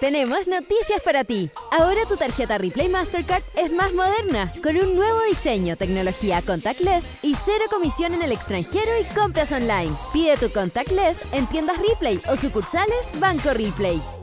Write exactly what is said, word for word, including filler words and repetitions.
Tenemos noticias para ti. Ahora tu tarjeta Ripley Mastercard es más moderna, con un nuevo diseño, tecnología contactless y cero comisión en el extranjero y compras online. Pide tu contactless en tiendas Ripley o sucursales Banco Ripley.